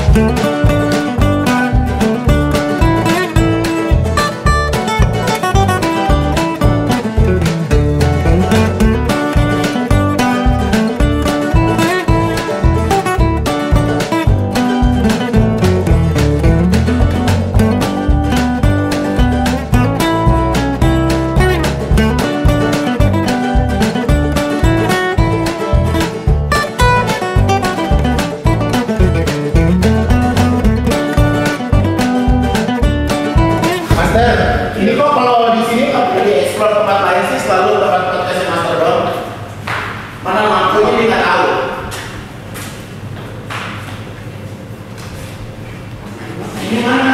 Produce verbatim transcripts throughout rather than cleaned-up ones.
Ini kok kalau di sini nggak pernah dieksplor tempat lain sih, selalu tempat podcastnya Master doang. Mana lampunya dia nggak tahu. Ini mana?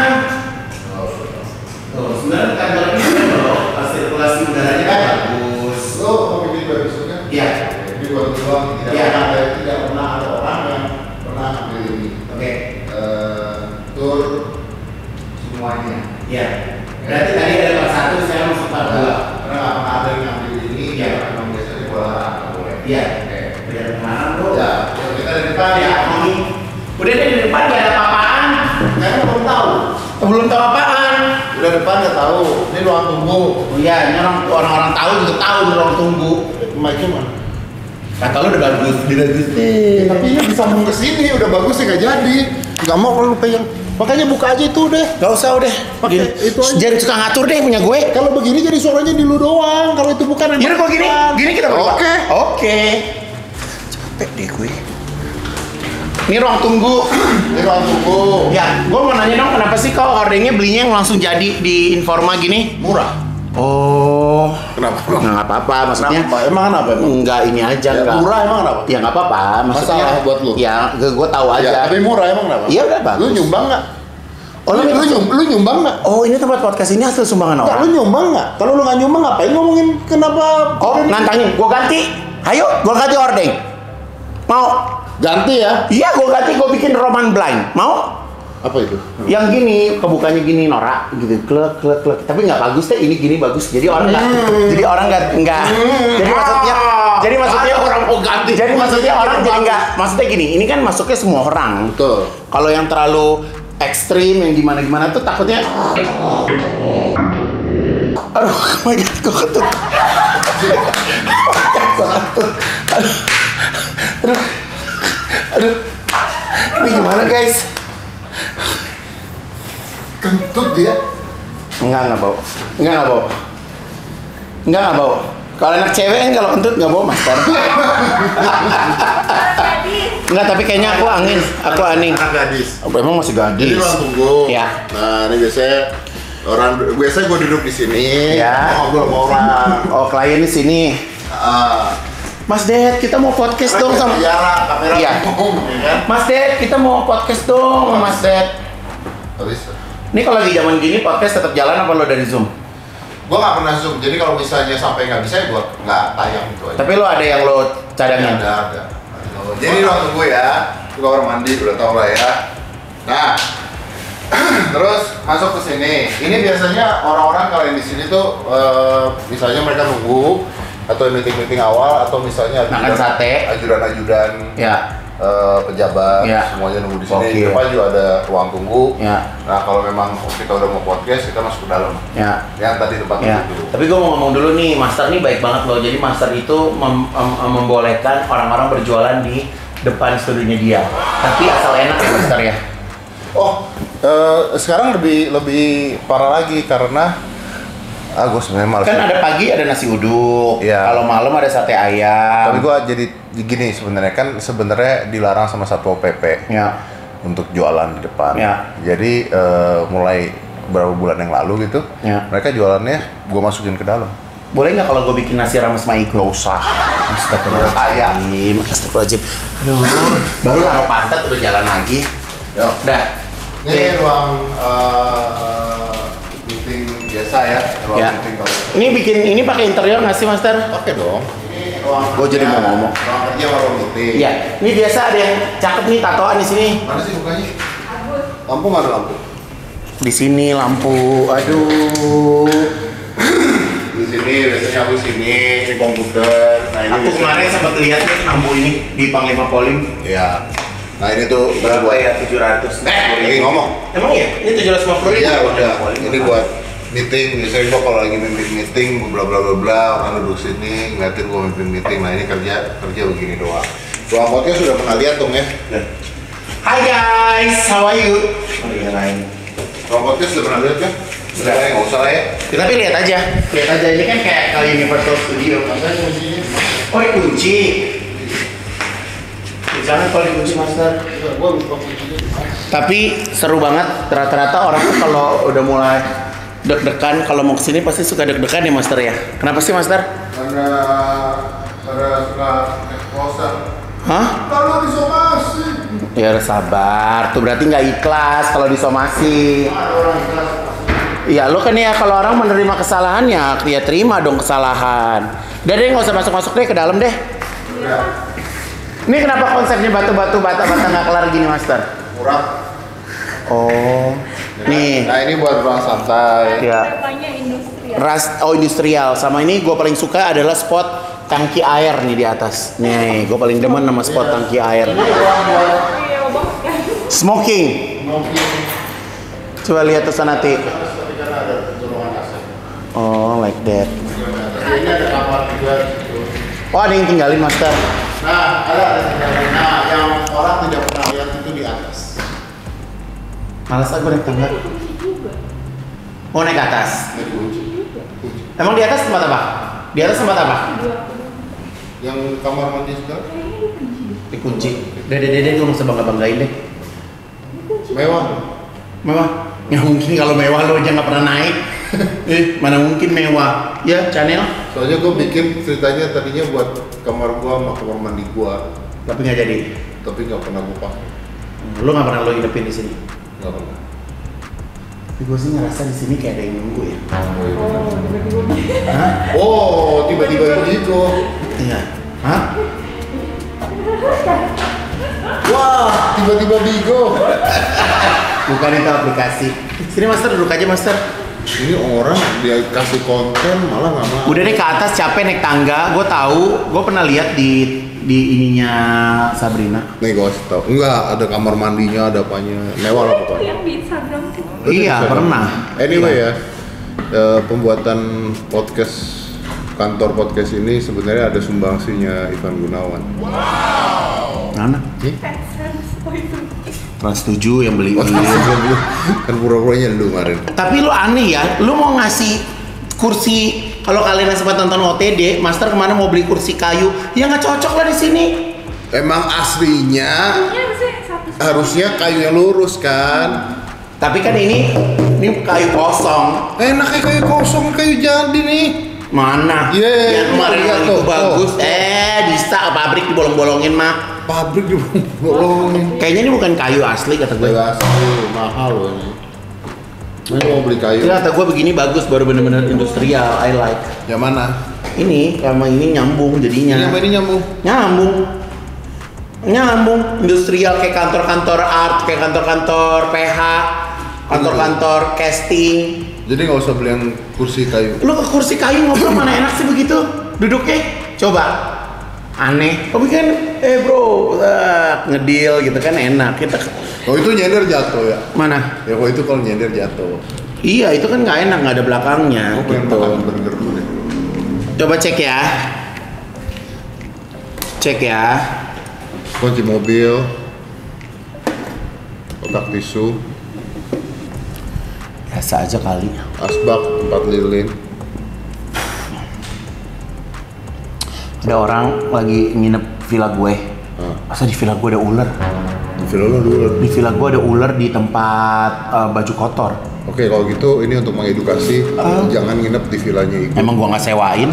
Tuh, sebenarnya kantor ini loh, sirkulasi udaranya kan bagus. Lo mau bikin bagus kan? Iya. Jadi buat doang tidak Iya. pernah ada tidak pernah ada orang yang pernah ambil ini. Oke. Eh, tur semuanya. Iya. Berarti tadi ada part satu, saya masuk part dua. Karena nggak pernah ada yang ngambil ini. Iya. Memang biasanya bola nggak boleh. Iya. Oke. Biar kemana bro? Ya, ya, kita dari depan Ya, ya. ini. Udah deh di depan nggak ada apa-apaan. Saya belum tahu. Belum tahu apaan. Udah depan nggak tahu. Ini ruang tunggu. Oh iya, ini orang orang-orang tahu juga tahu di ruang tunggu. Mic-nya mana? Kata lu udah bagus, udah bagus. Tapi ini disambung ke sini udah bagus sih nggak jadi. Nggak mau kalau lu pegang. Makanya buka aja itu deh. Gak usah udah. Pakai itu aja. Jangan suka ngatur deh punya gue. Kalau begini jadi suaranya di lu doang. Kalau itu bukan Gini kok gini, gini kita berdua. Oke. Oke. Capek deh gue. Ini ruang tunggu. Ini ruang tunggu. Ya, gue mau nanya dong kenapa sih kau ordengnya belinya yang langsung jadi di Informa gini? Murah. Oh. Kenapa? Nggak apa-apa, maksudnya. Kenapa? Emang kenapa? Emang? Enggak ini aja Ya, enggak. murah emang kenapa? Ya nggak apa-apa, maksudnya. Masalah buat lu? Ya, gue, gue tahu aja. Ya, tapi murah emang kenapa? Iya udah bagus. Lu nyumbang nggak? Oh, lu, lu, lu, nyum, lu nyumbang nggak? oh ini tempat podcast ini hasil sumbangan Nggak, orang. lu nyumbang nggak? Kalau lu nggak nyumbang ngapain ngomongin kenapa? Oh, nantangin, gue ganti. Ayo, gue ganti ordeng. Mau? Ganti ya? Iya, gue ganti, gue bikin roman blind. Mau? Apa itu? Yang gini, kebukanya gini norak, gitu, klek klek klek. Tapi nggak bagus deh, ini gini bagus. Jadi orang nggak, Hmm. jadi orang nggak nggak. Jadi maksudnya, jadi maksudnya Ada orang mau ganti. Jadi maksudnya orang jadi bagus. nggak. Maksudnya gini, ini kan masuknya semua orang. Betul. Kalau yang terlalu ekstrim, yang gimana gimana tuh takutnya. Aduh, oh my god, kok ketut. Aduh, aduh, aduh. Ini gimana guys? Kentut dia. Enggak, enggak bau. Enggak, enggak bau. Enggak, enggak bau. Kalau anak cewek kan kalau kentut enggak bau, Master. Enggak, tapi kayaknya aku angin. Aku aning. Anak gadis. Oh, emang masih gadis. Jadi ruang tunggu. Ya. Nah, ini biasanya orang biasanya gue duduk di sini. Ya. Ngobrol sama orang. Oh, klien di sini. Ah, Mas Ded, kita mau podcast dong sama. Biara, kamera Iya. ngomong, ya kan? Mas Ded, kita mau podcast dong sama Mas Ded. Habis. Ini kalau lagi zaman gini podcast tetap jalan apa lo dari Zoom? Gue nggak pernah zoom, jadi kalau misalnya sampai nggak bisa ya gue nggak tayang itu aja. Tapi lo ada yang lo cadangin? Ada, ada. Jadi ruang tunggu ya, itu kamar mandi udah tau lah ya. Nah, terus masuk ke sini. Ini biasanya orang-orang kalau yang di sini tuh, eh, misalnya mereka nunggu atau meeting-meeting awal atau misalnya Makan sate. ajudan-ajudan Ya. eh, pejabat, Ya. semuanya nunggu di sini. Oke. Di depan juga ada ruang tunggu. Ya. Nah, kalau memang kita udah mau podcast, kita masuk ke dalam. Ya. Yang tadi tempat Ya, duduk. tapi gue mau ngomong dulu nih, Master nih baik banget loh. Jadi Master itu mem- mem- membolehkan orang-orang berjualan di depan studionya dia. Tapi asal enak ya Master ya. Oh, eh, sekarang lebih lebih parah lagi karena ah gue sebenarnya malas. Kan ada pagi ada nasi uduk, Iya. kalau malam ada sate ayam. Tapi gue jadi gini sebenarnya kan sebenarnya dilarang sama Satpol P P Ya, untuk jualan di depan. Ya. Jadi eh, mulai beberapa bulan yang lalu gitu, Ya. mereka jualannya gue masukin ke dalam. boleh nggak kalau gue bikin nasi rames maiko? Gak usah. Astagfirullahaladzim, astagfirullahaladzim. Aduh, baru naruh pantat udah jalan lagi. Yo. Udah. Ini ruang eh, meeting biasa ya, ruang Ya. meeting kalau. Ini bikin ini pakai interior nggak sih, Master? Oke dong. Ini ruang. Gua jadi kerja. mau ngomong. Ruang kerja sama ruang meeting. Iya. Ini biasa ada yang cakep nih tatoan di sini. Mana sih bukanya? Lampu mana lampu? Di sini lampu. Aduh. Di sini biasanya aku sini, ini komputer. Nah ini Aku biasanya- kemarin sempat lihat nih lampu ini di Panglima Polim. Ya. Nah ini tuh Berapa ya? tujuh ratus. Eh, lagi ngomong. Emang iya? Ini tujuh ratus lima puluh ribu? Iya udah. Ini buat meeting. Biasanya gua kalau lagi mimpin meeting, bla bla bla bla, orang duduk sini ngeliatin gua mimpin meeting. Nah ini kerja kerja begini doang. Tuh angkotnya sudah pernah lihat dong ya? Hai guys, how are you? Oh iya lain. Tuh angkotnya sudah pernah lihat kan? Sudah, nggak usah lah ya. Ya, tapi lihat aja, lihat aja ini kan kayak kali Universal Studio. Masanya kuncinya. Oh ini kunci. Jangan kalau dikunci master. Gua lupa kuncinya. Tapi seru banget. Rata-rata orang tuh kalau udah mulai deg-degan kalau mau kesini pasti suka deg-degan ya master ya. Kenapa sih master? Karena karena suka eksplosan. Hah? Kalau disomasi. Ya udah sabar. Tuh berarti nggak ikhlas kalau disomasi. Orang ikhlas. Iya lo kan ya kalau orang menerima kesalahan ya ya terima dong kesalahan. Udah deh nggak usah masuk-masuk deh ke dalam deh. Udah. Ini kenapa konsepnya batu-batu bata-bata nggak kelar gini master? Murah. Oh, nih. Nah ini buat ruang santai. Ya. Namanya industrial. Ras, oh industrial. Sama ini gue paling suka adalah spot tangki air nih di atas. Nih, gue paling demen sama spot tangki air. Iya banget kan. Smoking. Coba lihat tuh sana Ti. Oh, like that. Ini ada kamar juga. Oh, ada yang tinggalin master. Nah, ada ada tinggalin. Nah, yang orang tidak pernah lihat itu di atas. Malas aku naik tangga. Mau naik ke atas. Ini kunci. Emang di atas tempat apa? Di atas tempat apa? Yang kamar mandi segala Dikunci. Dede dede lu nggak usah bangga banggain deh. mewah. Mewah? Ya mungkin kalau mewah lo aja nggak pernah naik. Eh, mana mungkin mewah? Ya, Chanel. Soalnya gue bikin ceritanya tadinya buat kamar gua sama kamar mandi gua, Tapi nggak jadi. tapi nggak pernah gua pakai. Lo nggak pernah lo hidupin di sini. Nggak pernah. Tapi gue sih ngerasa di sini kayak ada yang nunggu ya. Oh, tiba-tiba. Hah? Oh, tiba-tiba gitu. Iya. Hah? Wah, Tiba-tiba bigo. bukan itu aplikasi. Sini master duduk aja master. Ini orang dia kasih konten malah nggak mau. Udah deh ke atas capek naik tangga. Gue tahu. Gue pernah lihat di di ininya Sabrina. Nih gue kasih tau. Enggak, ada kamar mandinya, ada apanya. Mewah lah pokoknya. Yang di Instagram tuh. Iya Bisa pernah. dong. Anyway ya, eh, pembuatan podcast kantor podcast ini sebenarnya ada sumbangsinya Ivan Gunawan. Mana? AdSense. Oh itu. Trans tujuh yang beli. Oh, kan pura-puranya lu kemarin. Tapi lu aneh ya. Lu mau ngasih kursi. Kalau kalian yang sempat nonton O T D, Master kemana mau beli kursi kayu, ya nggak cocok lah di sini. Emang aslinya Ini harusnya satu. harusnya kayu yang lurus kan. Tapi kan ini ini kayu kosong. Enaknya kayu kosong, kayu jadi nih. Mana? Yeay, yang kemarin lihat itu tuh, bagus. tuh. Eh, bisa pabrik dibolong-bolongin mah. Pabrik di bolong. Kayaknya ini bukan kayu asli kata gue. Kayu asli, mahal loh ini. Ini mau beli kayu. Ini kata gue begini bagus, baru bener-bener industrial. I like. Yang mana? Ini sama ini nyambung jadinya. Ini apa ini nyambung? Nyambung. Nyambung. Industrial kayak kantor-kantor art, kayak kantor-kantor P H, kantor-kantor casting. Jadi nggak usah beli yang kursi kayu. Lu ke kursi kayu ngobrol mana enak sih begitu? Duduknya coba. Aneh. Tapi kan eh bro, uh, ngedil gitu kan enak. Kita Kalau itu nyender jatuh ya. mana? Ya kalau itu kalau nyender jatuh. Iya, itu kan nggak enak, nggak ada belakangnya Aku pengen gitu. makan burger dulu deh. Coba cek ya. Cek ya. Kunci mobil, kotak tisu, Biasa aja kali. asbak, tempat lilin. Ada orang lagi nginep villa gue. Ah. Masa di villa gue ada ular? Di film lo dulu. Di villa gue ada ular di tempat eh, baju kotor. Oke, kalau gitu ini untuk mengedukasi, Ah. jangan nginep di villanya Ibu. Emang gua nggak sewain?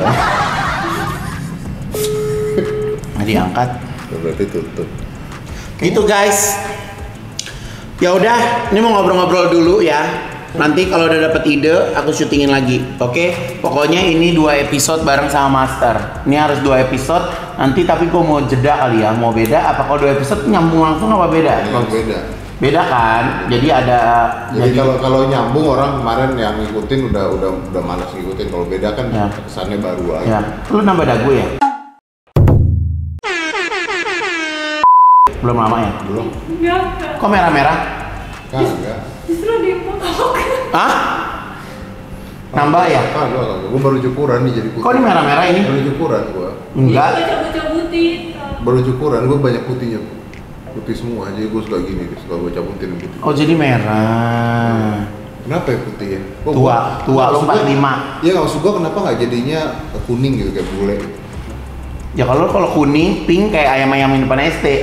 Nggak diangkat. Berarti tutup. Gitu guys. Ya udah, ini mau ngobrol-ngobrol dulu ya. Nanti kalau udah dapet ide, aku syutingin lagi. Oke? Pokoknya ini dua episode bareng sama Master. Ini harus dua episode. Nanti tapi gua mau jeda kali ya. Mau beda? Apa kalau dua episode nyambung langsung apa beda? Ini yang beda. Beda kan? Jadi ada. Jadi kalau kalau nyambung orang kemarin yang ngikutin udah udah udah malas ngikutin. Kalau beda kan Ya. kesannya baru aja. Ya, lu nambah dagu ya? Belum lama ya? Belum. Enggak, enggak. Kok merah-merah? Kagak. Justru ada yang mau Hah? Nambah ya? Kagak, kagak. Gue baru cukuran nih jadi putih. Kok ini merah-merah ini? Baru cukuran gue. Enggak. Iya, cabut-cabutin. Baru cukuran, gue banyak putihnya. Putih semua, jadi gue suka gini, suka gue cabutin putih. Oh jadi merah. Kenapa ya putih ya? Kok Tua, gua- tua nggak lu maksud empat gua- puluh lima. Iya nggak maksud gue kenapa nggak jadinya kuning gitu kayak bule. Ya kalau kalau kuning, pink kayak ayam-ayam yang depan S T.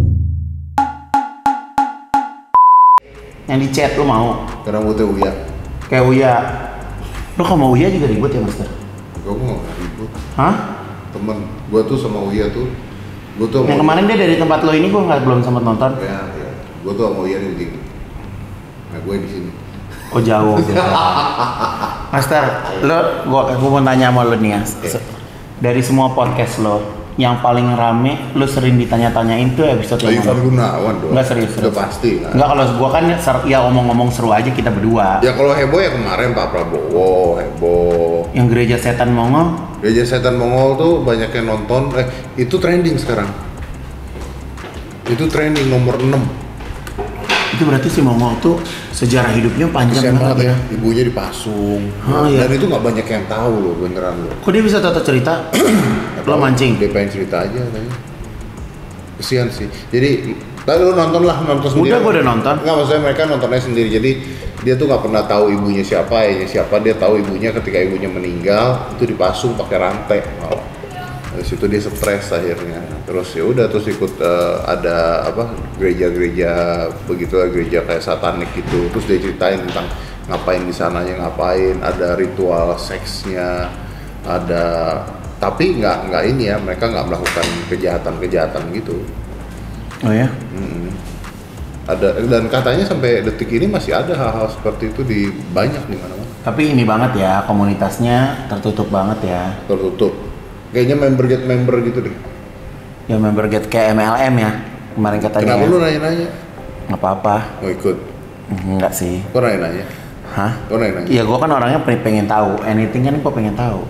Yang di chat lu mau? Karena gue tuh Uya. Kayak Uya. Lu kalau mau Uya juga ribut ya, Master? Gue nggak ribut. Hah? Temen, gue tuh sama Uya tuh, gue tuh Yang kemarin dia dari tempat lo ini gua nggak belum sempat nonton. Ya, ya. Gue tuh sama Uya nih begini. Nah gue di sini. Oh jauh. Master, lo gua, gua mau tanya sama lo nih ya. Se- Dari semua podcast lo, yang paling rame lo sering ditanya-tanyain tuh episode Ayo yang Ivan mana? Gunawan dong. Enggak serius, Udah serius. pasti kan. Enggak, kalau gua kan ser- ya omong-omong seru aja kita berdua. Ya kalau heboh ya kemarin Pak Prabowo heboh. Yang gereja setan Mongol, Gereja Setan Mongol tuh banyak yang nonton. Eh itu trending sekarang. Itu trending nomor enam. itu berarti si Mongol tuh sejarah hidupnya panjang Kesian banget banget ya. ya. Ibunya dipasung. Oh, iya. Dan itu nggak banyak yang tahu loh beneran loh. Kok dia bisa tahu cerita? Lo mancing? Dia pengen cerita aja katanya. Kesian sih. Jadi tadi lu nonton lah, nonton sendiri. Udah, gua udah nonton. Nggak, maksudnya mereka nontonnya sendiri. Jadi dia tuh nggak pernah tahu ibunya siapa, ayahnya siapa. Dia tahu ibunya ketika ibunya meninggal itu dipasung pakai rantai. Malah. Dari situ dia stres akhirnya. Terus ya udah terus ikut eh, ada apa gereja-gereja begitulah, gereja kayak satanik gitu. Terus dia ceritain tentang ngapain di sananya, ngapain, ada ritual seksnya, ada tapi nggak nggak ini ya, mereka nggak melakukan kejahatan-kejahatan gitu. Oh ya? Mm-mm. Ada dan katanya sampai detik ini masih ada hal-hal seperti itu di banyak di mana-mana. Tapi ini banget ya, komunitasnya tertutup banget ya. Tertutup. Kayaknya member get member gitu deh. Ya member get kayak M L M ya kemarin katanya. Kenapa ya. lu nanya-nanya? Nggak apa-apa. Mau ikut? Enggak sih. Kok nanya-nanya? Hah? Kok nanya-nanya? Iya, gua kan orangnya pe- pengen tahu. Anything kan gua pengen tahu.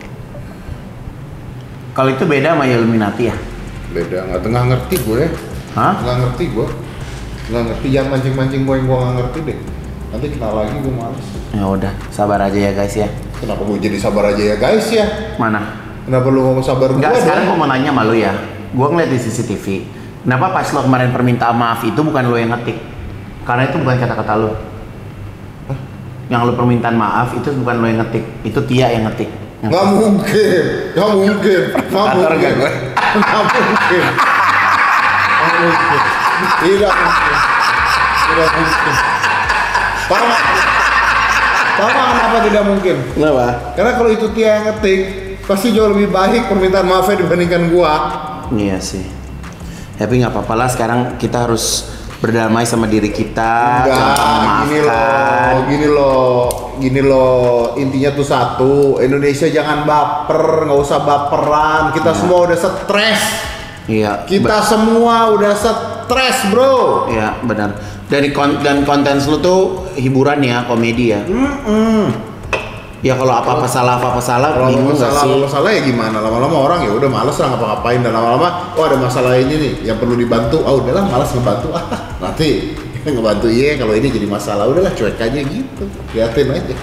Kalau itu beda sama Illuminati ya? Beda, nggak tengah ngerti gue ya. Hah? Nggak ngerti gue. Nggak ngerti, jangan mancing-mancing gue yang gue nggak ngerti deh. Nanti kenal lagi gue males. Ya udah, sabar aja ya guys ya. Kenapa gue jadi sabar aja ya guys ya? Mana? Kenapa lu ngomong sabar gue? Enggak, sekarang dong? gua mau nanya sama lu ya. Gua ngeliat di C C T V. Kenapa pas lo kemarin permintaan maaf itu bukan lo yang ngetik? Karena itu bukan kata-kata lo. Yang lo permintaan maaf itu bukan lo yang ngetik, itu Tia yang ngetik. Yang- Nggak mungkin, nggak mungkin, nggak Provokator mungkin, nggak gue? nggak mungkin, nggak mungkin, tidak mungkin, tidak mungkin. Tahu nggak? Tahu nggak kenapa tidak mungkin? Kenapa? Karena kalau itu Tia yang ngetik, pasti jauh lebih baik permintaan maafnya dibandingkan gua. Iya sih. Tapi nggak apa-apa lah. Sekarang kita harus berdamai sama diri kita. Enggak, jangan gini memaafkan. loh, gini loh, gini loh. Intinya tuh satu, Indonesia jangan baper, nggak usah baperan. Kita Iya. semua udah stres. Iya. Kita semua udah stres, bro. Iya benar. Dari kon dan konten lu tuh hiburan ya, komedi ya. Mm-mm. Ya kalau apa-apa salah apa-apa salah Kalau bingung nggak masalah sih? masalah ya gimana? Lama-lama orang ya udah malas lah ngapa-ngapain, dan lama-lama oh ada masalah ini nih yang perlu dibantu. Oh udahlah malas ngebantu. Ah, nanti ngebantu iya kalau ini jadi masalah udahlah cuek aja gitu. Liatin aja.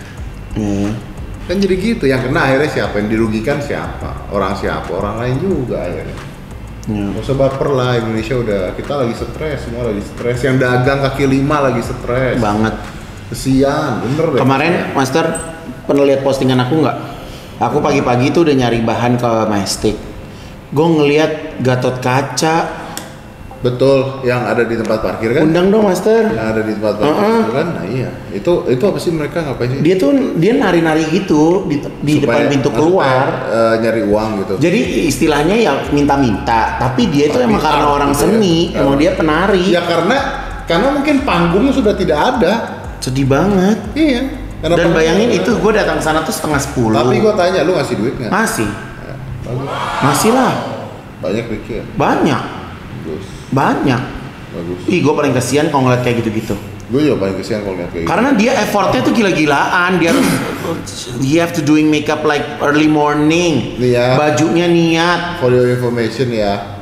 Hmm. Kan jadi gitu, yang kena akhirnya siapa, yang dirugikan siapa? Orang siapa? Orang lain juga akhirnya. Ya. Gak usah baper lah, Indonesia udah, kita lagi stres, semua lagi stres. Yang dagang kaki lima lagi stres. Banget. Kesian, bener deh. Kemarin Master pernah lihat postingan aku nggak? Aku pagi-pagi tuh udah nyari bahan ke Majestic. Gue ngeliat Gatot Kaca. Betul, yang ada di tempat parkir kan? Undang dong Master. Yang ada di tempat parkir Uh-uh. itu kan? Nah iya, itu itu apa sih mereka ngapain sih? Dia tuh dia nari-nari gitu di, di depan Supaya- pintu maksudnya, keluar. eh, nyari uang gitu. Jadi istilahnya ya minta-minta, tapi dia itu Tapi emang karena art orang gitu seni, ya. emang dia penari. Ya karena karena mungkin panggungnya sudah tidak ada. Sedih banget. Iya. Karena Dan panggung- bayangin itu gue datang ke sana tuh setengah sepuluh. Tapi gua tanya, lu ngasih duit nggak? Masih, Ya, bagus. masih lah, Banyak duitnya. banyak, Bagus. banyak. Bagus. Ih, gue paling kasihan kalau ngeliat kayak gitu-gitu. Gue juga paling kesian kalau lihat kayak gitu. Karena dia effortnya tuh gila-gilaan. Dia harus, he have to doing makeup like early morning. Nih ya. Bajunya niat. For your information ya,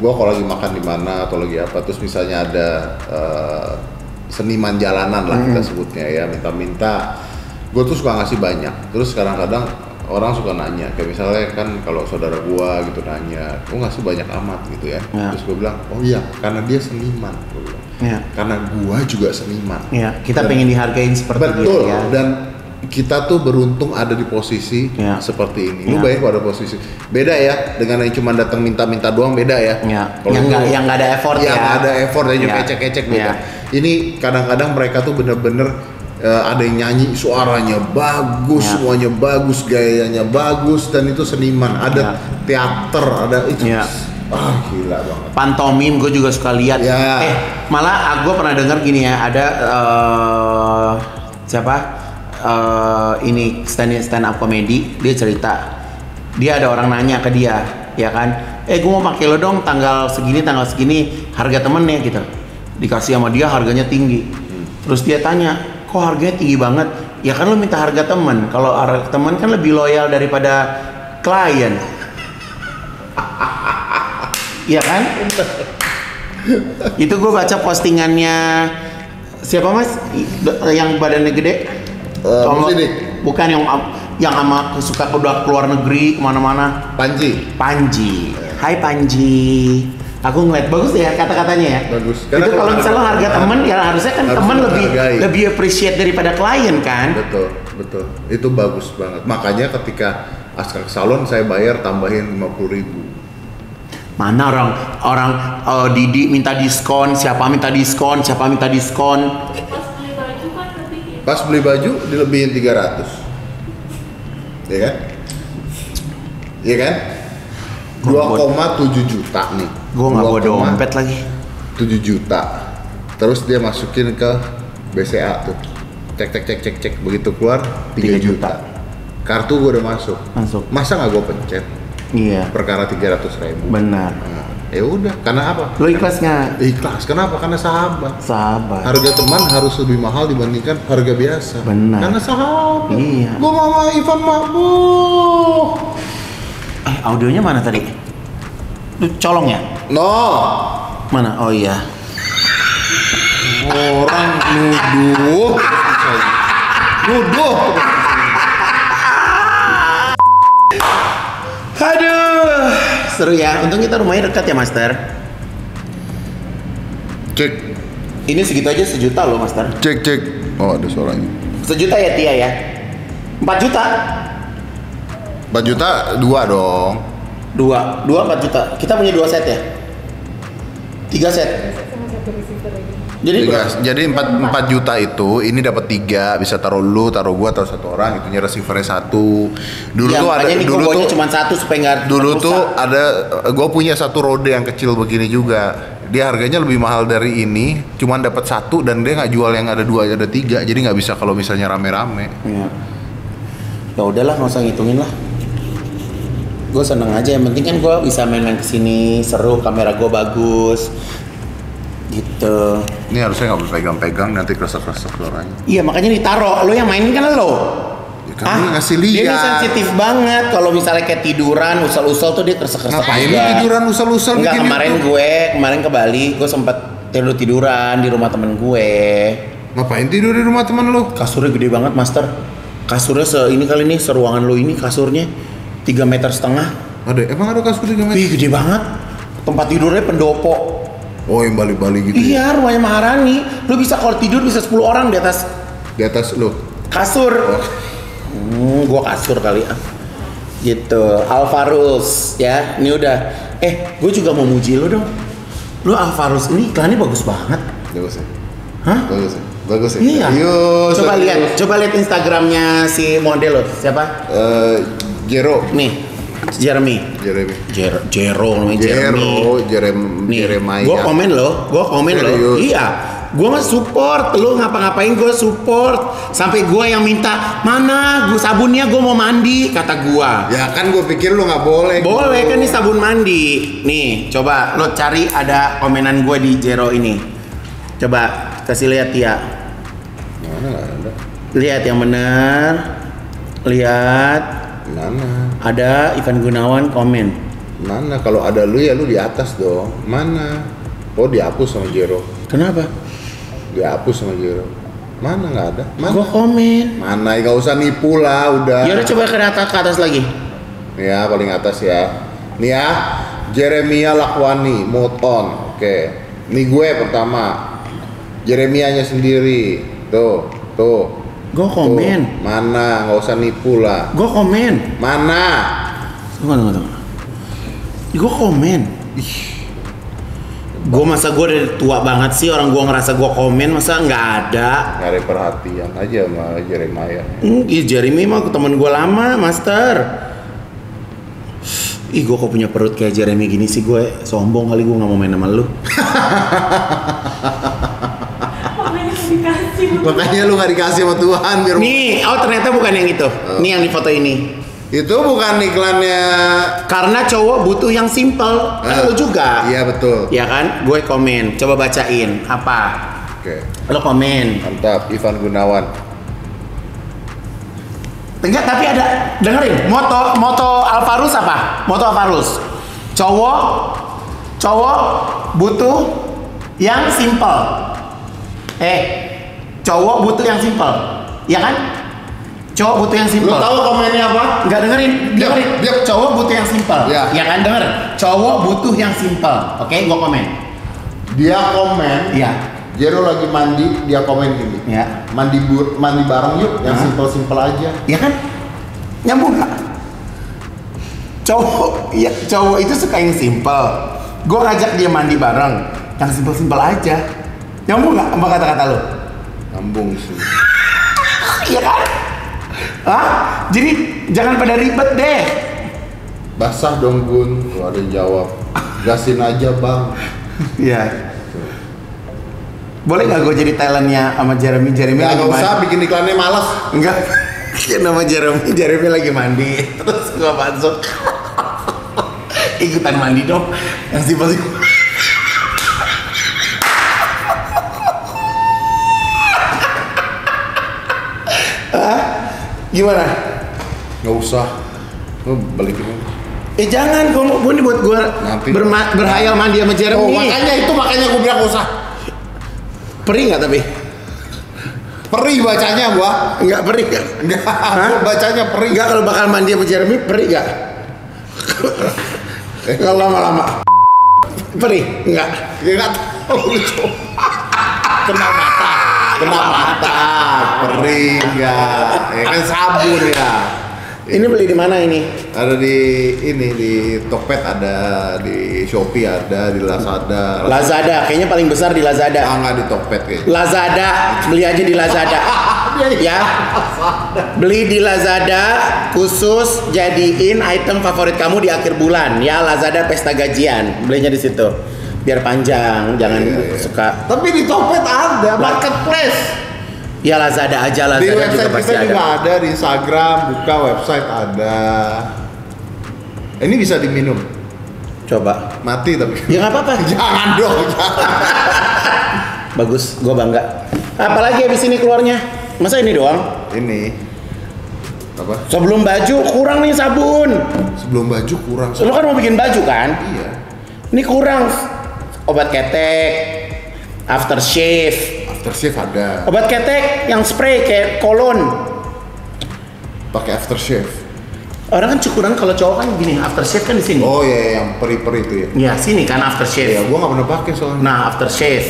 gua kalau lagi makan di mana atau lagi apa, terus misalnya ada uh, seniman jalanan lah kita sebutnya ya, minta-minta, gue tuh suka ngasih banyak. Terus kadang-kadang orang suka nanya, kayak misalnya kan kalau saudara gua gitu nanya, gue ngasih banyak amat gitu ya. Ya. Terus gue bilang, oh iya, karena dia seniman. Gua bilang. Ya. Karena gua juga seniman. Ya, kita Dan- pengen dihargain seperti Betul, dia ya. dan kita tuh beruntung ada di posisi Ya. seperti ini. Lu Ya. bayangin pada posisi beda ya dengan yang cuma datang minta-minta doang, beda ya. Ya. Kalau Yang lu- nggak yang nggak ada effort yang ya. nggak ada effort aja Ya. kecek-kecek beda. Ya. Ini kadang-kadang mereka tuh bener-bener eh, ada yang nyanyi suaranya bagus, Ya. semuanya bagus, gayanya bagus, dan itu seniman. Ada Ya. teater, ada itu. Ya. Ah gila banget. Pantomim gue juga suka lihat. Ya. Eh, malah gue pernah dengar gini ya, ada eh, siapa? Eh, ini stand stand up comedy, dia cerita. Dia ada orang nanya ke dia, ya kan? Eh, gue mau pakai lo dong tanggal segini, tanggal segini, harga temennya gitu. Dikasih sama dia harganya tinggi. Terus dia tanya, kok harganya tinggi banget? Ya kan lo minta harga temen. Kalau harga temen kan lebih loyal daripada klien. Iya kan? Itu gue baca postingannya siapa mas? I- Yang badannya gede? Eh, Kalau- Musidik. bukan yang yang sama suka udah keluar negeri kemana-mana. Panji. Panji. Hai Panji. Aku ngeliat bagus ya kata-katanya ya. Bagus. Itu Karena kalau kalau misalnya harga harga- temen ya harusnya kan harus temen lebih menghargai. lebih appreciate daripada klien kan. Betul, betul. Itu bagus banget. Makanya ketika Askar ke salon saya bayar tambahin lima puluh ribu. Mana orang orang eh, Didi minta diskon, siapa minta diskon, siapa minta diskon. Pas beli baju kan lebih. Pas beli baju dilebihin tiga ratus. Iya kan? Iya kan? dua koma tujuh juta nih. Gue nggak bawa dompet lagi. tujuh juta. Terus dia masukin ke B C A tuh. Cek cek cek cek cek begitu keluar Tiga tiga juta. juta. Kartu gue udah masuk. Masuk. Masa nggak gue pencet? Iya. Perkara tiga ratus ribu. Benar. Nah, ya udah, karena apa? Lo ikhlas nggak? Ikhlas. Kenapa? Karena sahabat. Sahabat. Harga teman harus lebih mahal dibandingkan harga biasa. Benar. Karena sahabat. Iya. Gua mama Ivan mabuk. Eh, audionya mana tadi? Lu colong ya? No. Mana? Oh iya. Orang nuduh. Nuduh. Aduh, seru ya. Untung kita rumahnya dekat ya, Master. Cek, Ini segitu aja sejuta loh, Master. cek, cek. Oh, ada suaranya. Sejuta ya, Tia ya? Empat juta? empat juta dua dong. Dua, dua empat juta. Kita punya dua set ya? Tiga set. Jadi Tiga, berapa? jadi empat empat juta itu ini dapat tiga, bisa taruh lu, taruh gua, taruh satu orang, itunya receivernya satu. Dulu Ya, tuh ada makanya nih dulu gua tuh cuma satu supaya nggak dulu rusak. tuh ada gue punya satu rode yang kecil begini juga, dia harganya lebih mahal dari ini, cuman dapat satu dan dia nggak jual yang ada dua, ada tiga, jadi nggak bisa kalau misalnya rame-rame. Ya. Ya udahlah, nggak usah ngitungin lah. Gue seneng aja, yang penting kan gue bisa main-main kesini, seru, kamera gue bagus, gitu. Ini harusnya nggak boleh pegang-pegang, nanti kresek-kresek suaranya. Iya makanya ditaro, lo yang mainin kan lo. Ya kan dia ngasih lihat. Dia ini sensitif banget, kalau misalnya kayak tiduran, usal-usal tuh dia kresek-kresek Ngapain lu juga. tiduran usal-usal Enggak, bikin kemarin YouTube? gue, kemarin ke Bali, gue sempet tidur tiduran di rumah temen gue. Ngapain tidur di rumah teman lu? Kasurnya gede banget, Master. Kasurnya se ini kali nih, seruangan lo ini kasurnya tiga meter setengah. Ada, emang ada kasur tiga meter? Wih, gede banget. Tempat tidurnya pendopo. Oh, yang Bali-Bali gitu. Ya? Iya, rumahnya Maharani. Lu bisa kalau tidur bisa sepuluh orang di atas Di atas lu. kasur. Oh. Hmm, gua kasur kali ah. Gitu. Alvarus ya. Ini udah. Eh, gue juga mau muji lu dong. Lu Alvarus ini iklannya bagus banget. Bagus ya. Hah? Bagus ya. Bagus ya. Iya. Serius, Coba serius. lihat, coba lihat Instagramnya si model lo. Siapa? Eh, Jero. Nih, Jeremy. Jeremy. Jer Jero namanya Jeremy. Jero, Jerem, Nih, Jeremiah. gue komen loh, gue komen loh. Serius? Iya, gue mah support. Lu ngapa-ngapain gue support. Sampai gue yang minta, mana gue sabunnya gue mau mandi, kata gue. Ya kan gue pikir lu nggak boleh. Boleh kan nih sabun mandi. Nih, coba lo cari ada komenan gue di Jero ini. Coba kasih lihat ya. Mana nggak ada? Lihat yang benar. Lihat. Mana? Ada Ivan Gunawan komen. Mana? Kalau ada lu ya lu di atas dong. Mana? Oh dihapus sama Jero. Kenapa? Dihapus sama Jero. Mana nggak ada? Mana? Gua komen. Mana? Gak usah nipu lah udah. Ya udah coba ke atas, ke atas lagi. Ya paling atas ya. Nih ya, Jeremia Lakwani, move on. Oke. Nih gue pertama. Jeremianya sendiri. Tuh, tuh. Gua komen. Tuh. Mana? Nggak usah nipu lah. Gua komen. Mana? Tunggu, tunggu, tunggu. Gua komen. Ih. Gua masa gua udah tua banget sih orang gua ngerasa gua komen, masa nggak ada. Nyari perhatian aja sama Jeremiah. Hmm, iya Jeremy mah teman gua lama, Master. Ih, gua kok punya perut kayak Jeremy gini sih, gue sombong kali gua nggak mau main sama lu. Makanya dikasih. Makanya lu nggak dikasih sama Tuhan biar. Nih, oh ternyata bukan yang itu. Oh. Nih yang di foto ini. Itu bukan iklannya. Karena cowok butuh yang simple. Kan Ah, lu juga. Iya betul. Ya kan? Gue komen. Coba bacain. Apa? Oke. Lo komen. Mantap, Ivan Gunawan. Enggak, tapi ada. Dengerin. Moto moto Alvarus apa? Moto Alvarus. Cowok cowok butuh yang simple. Eh, cowok butuh yang simple. Ya kan? Cowok butuh yang simple. Lu tahu komennya apa? Enggak dengerin, Diam, dengerin. diam. Cowok butuh yang simple. Ya. Ya kan denger. Cowok butuh yang simple. Oke, gua komen. Dia komen. Iya. Jero lagi mandi, dia komen gini. Ya. Mandi bur, mandi bareng yuk, yang Hah? simpel-simpel aja. Ya kan? Nyambung nggak? Cowok, ya cowok itu suka yang simple. Gua ngajak dia mandi bareng, yang simple-simple aja. Nyambung nggak sama kata-kata lo? Nyambung sih. Iya kan? Hah? Jadi jangan pada ribet deh. Basah dong Gun, kalau ada yang jawab. Gasin aja bang. Iya. Boleh nggak gue jadi talentnya sama Jeremy? Jeremy Gak, lagi gak usah mandi. bikin iklannya malas. Enggak. Nama Jeremy, Jeremy lagi mandi. Terus gua masuk. Ikutan mandi dong. Yang simpel-simpel. Hah? Gimana? Gak usah. Lu balikin aja. Eh jangan, gua mau ini buat gua Nanti. berma- berhayal mandi sama Jeremy. Oh makanya itu makanya gue bilang gak usah. Perih nggak tapi? Perih bacanya gua. Enggak perih nggak? Enggak, Hah? gua bacanya perih. Enggak kalau bakal mandi sama Jeremy perih nggak? Kalau lama-lama perih enggak? Ya nggak tahu lucu. Kena mata, kena mata, perih nggak? Ya kan sabun ya. Ini beli di mana ini? Ada di ini di Tokped ada, di Shopee ada, di Lazada. Lazada, kayaknya paling besar di Lazada. Ah nggak di Tokped kayaknya. Lazada, beli aja di Lazada. Ya. Beli di Lazada khusus jadiin item favorit kamu di akhir bulan. Ya, Lazada pesta gajian. Belinya di situ. Biar panjang, jangan Iya, iya. suka. Tapi di Tokped ada marketplace. Ya Lazada aja, Lazada Di juga website pasti kita juga ada. ada, di Instagram buka website ada. Ini bisa diminum. Coba. Mati tapi. Ya nggak apa-apa. Jangan dong. Jangan. Bagus, gua bangga. Apalagi habis ini keluarnya? Masa ini doang? Ini apa? Sebelum baju kurang nih sabun. Sebelum baju kurang. Lu kan mau bikin baju kan? Iya. Ini kurang. Obat ketek, aftershave. Aftershave ada. Obat ketek yang spray kayak kolon. Pakai aftershave. Orang kan cukuran kalau cowok kan gini, aftershave kan di sini. Oh iya, yang peri-peri itu ya. Ya sini kan Ya, aftershave. gua nggak pernah pakai soalnya. Nah aftershave.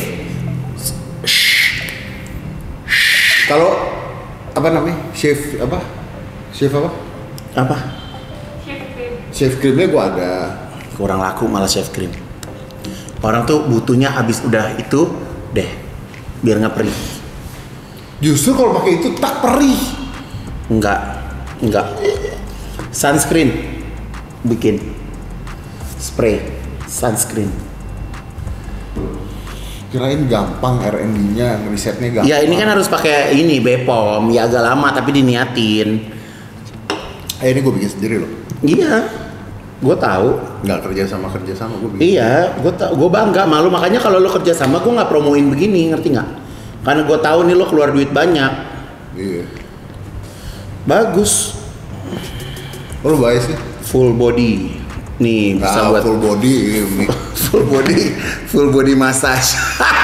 Kalau apa namanya? Shave apa? Shave apa? Apa? Chef Pim. Shave creamnya gua ada. Kurang laku malah shave cream. Orang tuh butuhnya abis udah itu deh, biar nggak perih. Justru kalau pakai itu tak perih. Enggak, enggak. Sunscreen bikin spray sunscreen. Kirain gampang R and D-nya, risetnya gampang. Ya ini kan harus pakai ini B P O M, ya agak lama tapi diniatin. Eh ini gue bikin sendiri loh. Iya, gue tahu. Nggak kerja sama kerja sama gue bikin. Iya, gue ta- gue bangga malu, makanya kalau lo kerja sama gue nggak promoin begini, ngerti nggak? Karena gue tahu nih lo keluar duit banyak. Iya. Bagus, Oh, lu baik sih. full body. Nih bisa Nah, buat full body, ini. full body, full body massage.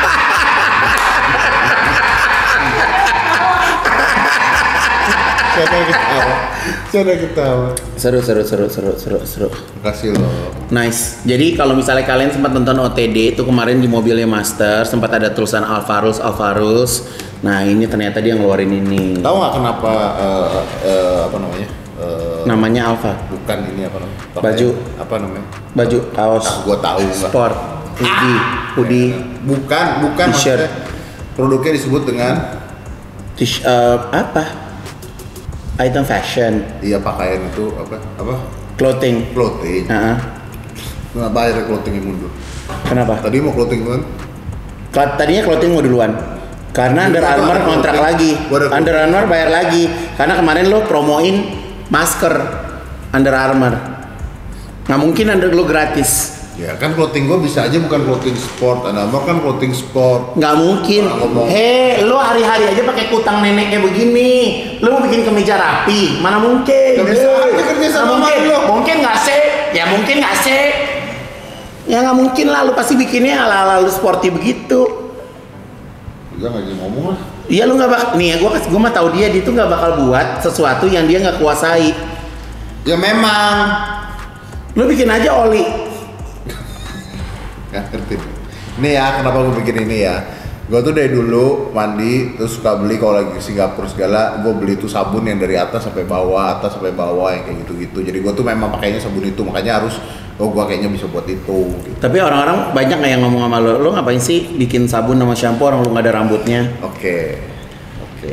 Siapa yang ketawa? Siapa yang ketawa? seru seru seru seru seru seru. Makasih loh. Nice. Jadi kalau misalnya kalian sempat nonton O T D itu kemarin di mobilnya Master sempat ada tulisan Alfa Rules Alfa Rules. Nah ini ternyata dia ngeluarin ini. Tahu nggak kenapa uh, uh, apa namanya? Uh, Namanya Alfa. bukan ini apa namanya? Pakai- Baju. apa namanya? Baju kaos. Ah, gua tahu nggak? Sport. Hoodie. Hoodie. Bukan, bukan T-shirt. maksudnya produknya disebut dengan Tish, eh, apa? Item fashion. iya pakaian itu apa? Apa? Clothing. Clothing. Heeh. Kenapa akhirnya clothingnya mundur? Kenapa? Tadi mau clothing kan? Kla- Tadinya clothing mau duluan. Karena Under Gua ada Armour kontrak clothing. lagi. Gua ada Under Armour bayar lagi. Karena kemarin lo promoin masker Under Armour. Nggak mungkin Under lo gratis. Ya kan clothing gua bisa aja bukan clothing sport, ada apa kan clothing sport. Nggak mungkin. Orang ngomong. Hei, lo hari-hari aja pakai kutang nenek kayak begini. Lo mau bikin kemeja rapi? Mana mungkin? Ya bisa aja kerja sama Nggak mungkin. lo. Mungkin nggak sih? Ya mungkin nggak sih? Ya nggak mungkin lah. Lo pasti bikinnya ala-ala lo sporty begitu. Udah nggak jadi ngomong lah. Iya lu nggak bak, nih ya gue kasih gue mah tahu dia dia tuh nggak bakal buat sesuatu yang dia nggak kuasai. Ya memang. Lu bikin aja oli. Nggak ngerti. Ini ya kenapa gue bikin ini ya. Gue tuh dari dulu mandi terus suka beli kalau lagi ke Singapura segala. Gue beli tuh sabun yang dari atas sampai bawah, atas sampai bawah yang kayak gitu-gitu. Jadi gue tuh memang pakainya sabun itu, makanya harus oh gue kayaknya bisa buat itu. Gitu. Tapi orang-orang banyak nggak yang ngomong sama lu, lu ngapain sih bikin sabun sama shampoo orang lu nggak ada rambutnya? Oke, oke.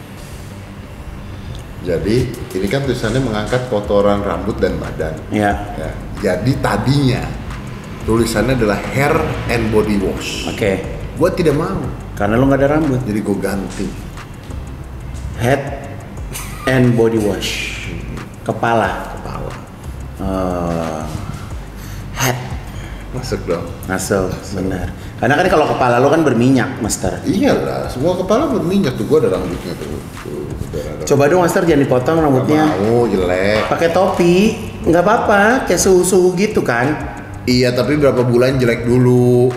Jadi ini kan tulisannya mengangkat kotoran rambut dan badan. Ya. Ya, jadi tadinya tulisannya adalah hair and body wash. Oke. Gue tidak mau, Karena lu nggak ada rambut. jadi gue ganti. Head and body wash. Kepala. Kepala. Eh, head. Masuk dong. Masuk, benar. Karena kan kalau kepala lu kan berminyak, Master. Iyalah, semua kepala berminyak tuh. Gue ada rambutnya tuh. tuh ada- Coba dong Master jangan dipotong Nggak rambutnya. mau, jelek. Pakai topi, nggak apa-apa, kayak suhu-suhu gitu kan. Iya, tapi berapa bulan jelek dulu.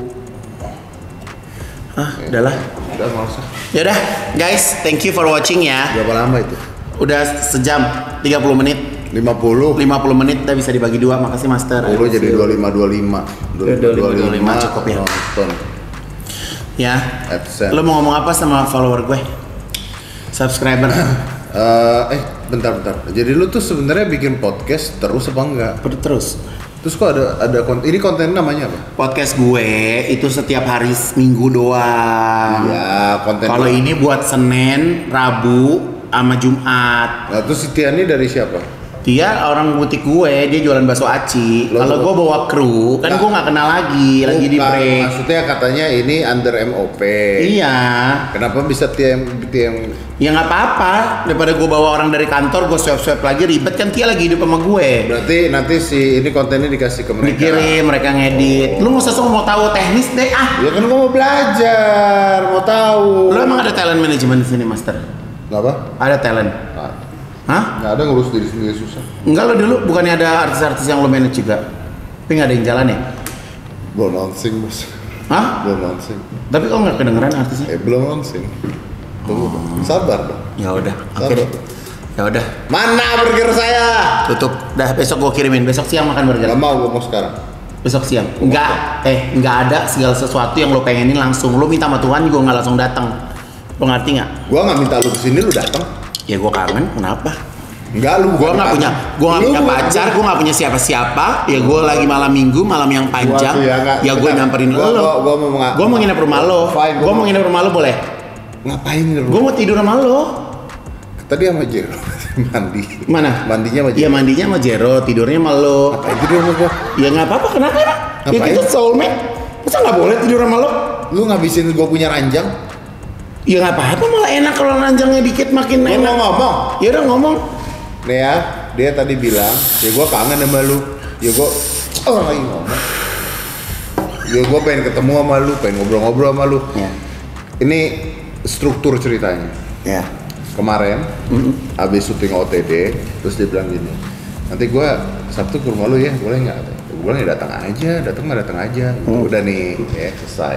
Ah, udahlah. Udah nggak usah. Yaudah, guys, thank you for watching ya. Berapa lama itu? Udah sejam, tiga puluh menit, lima puluh. lima puluh menit kita bisa dibagi dua. Makasih Master. sepuluh jadi dua puluh lima dua puluh lima. dua puluh lima, dua puluh lima cukup ya. Nonton. Ya. AdSense. Lo mau ngomong apa sama follower gue? Subscriber. Eh, eh, bentar bentar. Jadi lu tuh sebenarnya bikin podcast terus apa enggak? Terus. Terus kok ada ada konten, ini konten namanya apa? Podcast gue itu setiap hari Minggu doang. Iya, konten. Kalau ini buat Senin, Rabu, sama Jumat. Nah, terus si Tiani dari siapa? Dia orang butik gue, dia jualan bakso aci. Loh. Kalau gue bawa kru, kan Nah. gue nggak kenal lagi, lagi di Bukan, break. maksudnya katanya ini under M O P. Iya. Kenapa bisa T M T M? Ya nggak apa-apa, daripada gue bawa orang dari kantor, gue swab-swab lagi ribet kan Tia lagi hidup sama gue. Berarti nanti si ini kontennya dikasih ke mereka. Dikirim, mereka ngedit. Lu nggak usah semua mau tahu teknis deh ah. Ya kan gua mau belajar, mau tahu. Lu emang ada talent management di sini, Master? Nggak apa? Ada talent? Nah, Hah? nggak ada ngurus diri sendiri susah. Enggak lo dulu, bukannya ada artis-artis yang lo manage juga? Tapi nggak ada yang jalan ya? Belum launching bos. Hah? Belum launching. Tapi kok nggak kedengeran artisnya? Eh belum launching. Tunggu dong. Sabar dong. Ya udah, oke deh. Ya udah, Mana burger saya? tutup. Dah besok gua kirimin. Besok siang makan burger. Gak mau, gua mau sekarang. Besok siang. Enggak, eh enggak ada segala sesuatu yang lo pengenin langsung. Lo minta sama Tuhan juga nggak langsung datang. Lo ngerti nggak? Gua nggak minta lu kesini, lu datang. Ya gua kangen, kenapa? Enggak lu. Gua nggak punya, gua nggak Lu- punya pacar, gua nggak punya siapa-siapa. Ya gua lagi malam minggu, malam yang panjang. Gua tuh ya, nggak. Ya gua Bentar. nyamperin Gua- lo. gua- gua mau menga- Gua mau nginep rumah lo. Fine, gua Gua mau mau- nginep rumah lo boleh? Ngapain lu? Gua mau tidur sama lo. Tadi sama Jero mandi. Mana? Mandinya sama Iya Jero. mandinya sama Jero, tidurnya sama lo. Ngapain tidur sama gua? Ya nggak apa-apa, kenapa? Ya Ngapain? kita soulmate. Masa nggak boleh tidur sama lo? Lu ngabisin gua punya ranjang? Ya nggak apa-apa, malah enak kalau ranjangnya dikit makin Gua enak. mau ngomong. Ya udah ngomong. Nih ya, dia tadi bilang, ya gua kangen sama lu. Ya gua, oh lagi ngomong. Ya gua pengen ketemu sama lu, pengen ngobrol-ngobrol sama lu. Ya. Ini struktur ceritanya. Ya. Kemarin, Mm-mm. habis syuting O T D, terus dia bilang gini, nanti gua Sabtu ke rumah lu ya, boleh nggak? Gue bilang ya datang aja, datang mah datang aja. Hmm. Udah nih, ya selesai.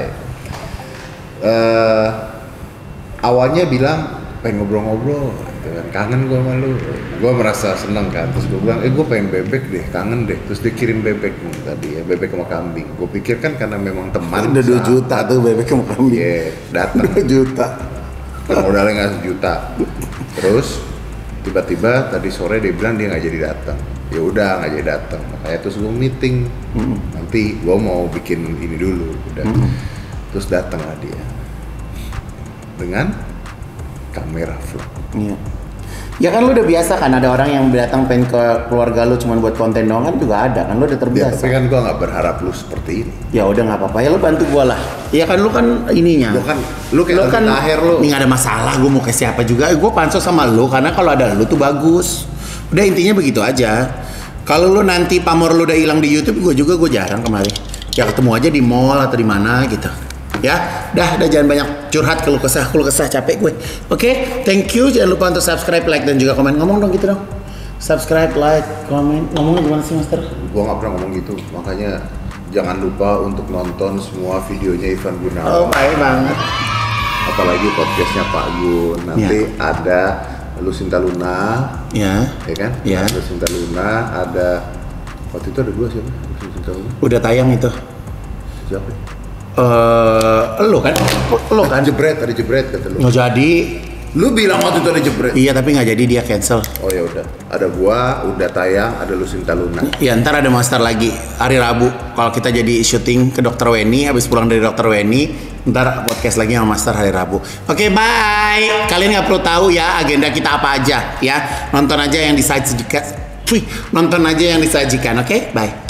Uh, awalnya bilang pengen ngobrol-ngobrol, gitu kan. Kangen gue sama lu. Gue merasa seneng kan. Terus gue bilang, eh gue pengen bebek deh, kangen deh. Terus dia kirim bebek nih, tadi ya, bebek sama kambing. Gue pikir kan karena memang teman. Udah dua juta tuh bebek sama kambing. Iya, yeah, datang. dua juta. Modalnya nggak sejuta. Terus tiba-tiba tadi sore dia bilang dia nggak jadi datang. Ya udah nggak jadi datang. Makanya terus gue meeting. Hmm. Nanti gue mau bikin ini dulu. Udah. Hmm. Terus datang lah dia dengan kamera vlog. Iya. Ya kan lu udah biasa kan ada orang yang datang pengen ke keluarga lu cuma buat konten doang kan juga ada kan lu udah terbiasa. Ya, tapi kan gua nggak berharap lu seperti ini. Ya udah nggak apa-apa ya lu bantu gua lah. Ya kan lu kan ininya. Lu kan lu kayak lu kan akhir lu. Ini nggak ada masalah gua mau ke siapa juga. Gua pansos sama lu karena kalau ada lu tuh bagus. Udah intinya begitu aja. Kalau lu nanti pamor lu udah hilang di YouTube gua juga gua jarang kemarin. Ya ketemu aja di mall atau di mana gitu. Ya, dah, dah jangan banyak curhat keluh kesah, keluh kesah capek gue. Oke, okay? Thank you. Jangan lupa untuk subscribe, like dan juga komen. Ngomong dong gitu dong. Subscribe, like, komen. Ngomongnya gimana sih, Master? Gua nggak pernah ngomong gitu. Makanya jangan lupa untuk nonton semua videonya Ivan Gunawan. Oh, baik banget. Apalagi podcastnya Pak Gun. Nanti ya. Ada Lucinta Luna. Ya. Ya kan? Ya. Ada Lucinta Luna. Ada waktu itu ada dua siapa? Lucinta Luna. Udah tayang itu. Siapa? Eh, uh, lu kan? Lu kan? Jebret, ada jebret kata lu. Nggak jadi. Lu bilang waktu itu ada jebret. Iya, tapi nggak jadi dia cancel. Oh ya udah. Ada gua, udah tayang, ada Lucinta Luna. Ya ntar ada Master lagi hari Rabu. Kalau kita jadi syuting ke Dokter Weni, habis pulang dari Dokter Weni, ntar podcast lagi sama Master hari Rabu. Oke, okay, bye. Kalian nggak perlu tahu ya agenda kita apa aja ya. Nonton aja yang disajikan. Wih, nonton aja yang disajikan. Oke, okay? Bye.